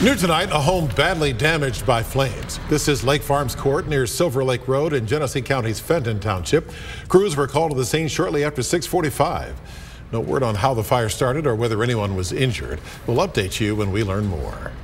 New tonight, a home badly damaged by flames. This is Lake Farms Court near Silver Lake Road in Genesee County's Fenton Township. Crews were called to the scene shortly after 6:45. No word on how the fire started or whether anyone was injured. We'll update you when we learn more.